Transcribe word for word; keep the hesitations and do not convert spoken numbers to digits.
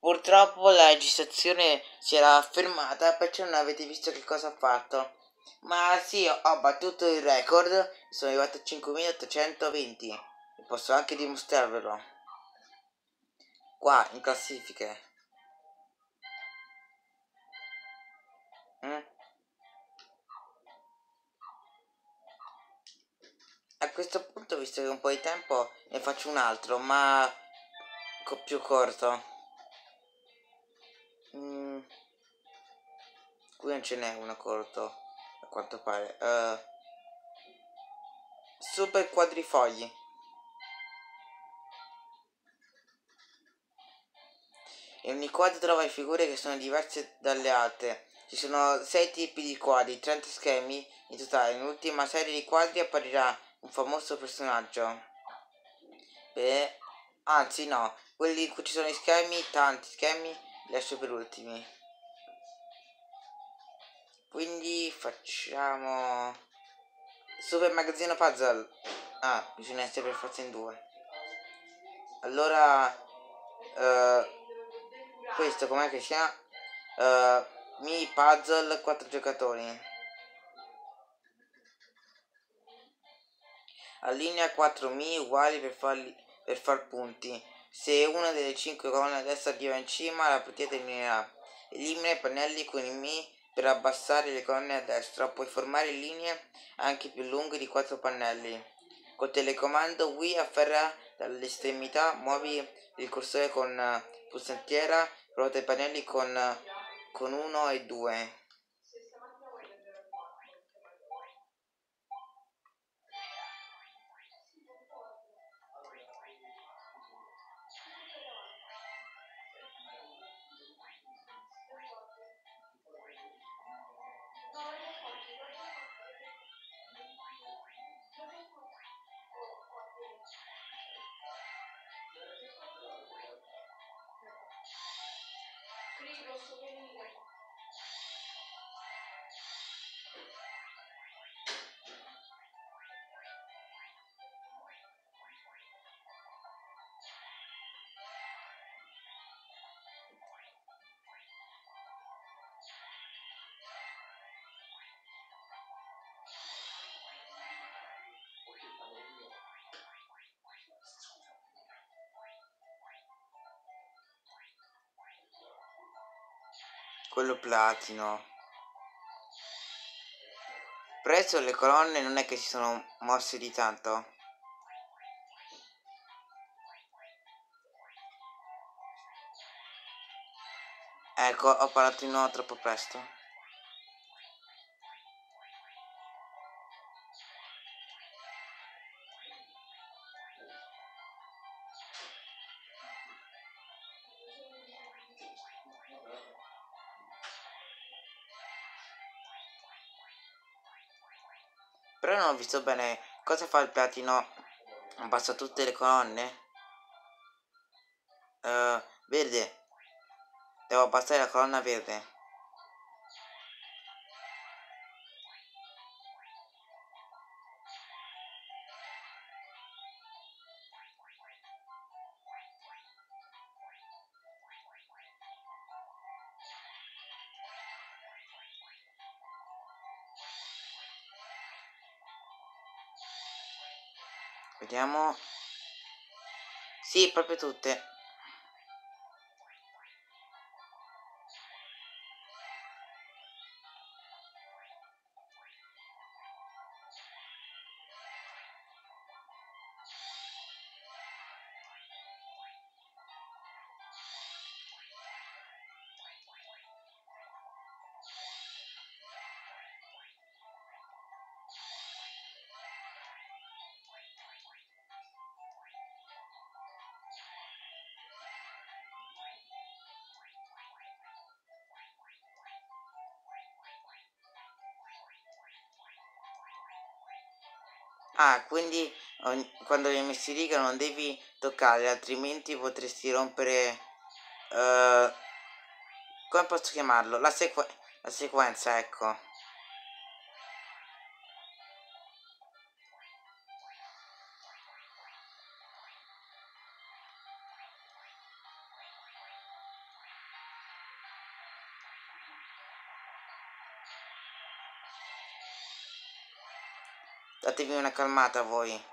Purtroppo la registrazione si era fermata, perciò non avete visto che cosa ho fatto. Ma sì, ho battuto il record, sono arrivato a cinquemilaottocentoventi e posso anche dimostrarvelo. Qua, in classifiche. Mm? A questo punto, visto che ho un po' di tempo, ne faccio un altro, ma co- più corto. Mm, qui non ce n'è uno corto, a quanto pare. Uh, super quadrifogli. In ogni quadro trova figure che sono diverse dalle altre. Ci sono sei tipi di quadri, trenta schemi in totale. Nell'ultima serie di quadri apparirà un famoso personaggio. Beh, anzi no, quelli in cui ci sono gli schemi, tanti schemi, li lascio per ultimi. Quindi facciamo Super Magazzino Puzzle. Ah, bisogna essere per forza in due. Allora, uh, questo com'è che sia? Uh, Mi Puzzle quattro giocatori. Allinea quattro Mi uguali per, farli, per far punti. Se una delle cinque colonne a destra arriva in cima, la partita terminerà. Elimina i pannelli con i Mi per abbassare le colonne a destra. Puoi formare linee anche più lunghe di quattro pannelli. Col telecomando Wii afferra dall'estremità, muovi il cursore con pulsantiera, ruota i pannelli con, con uno e due. Quello platino. Presto le colonne non è che si sono mosse di tanto. Ecco, ho parlato di nuovo troppo presto. Però non ho visto bene cosa fa il platino. Abbassa tutte le colonne. Uh, verde. Devo abbassare la colonna verde. Vediamo. Sì, proprio tutte. Ah, quindi ogni, quando li hai messi riga non devi toccare, altrimenti potresti rompere... Uh, come posso chiamarlo? La, sequ la sequenza, ecco. Datevi una calmata voi.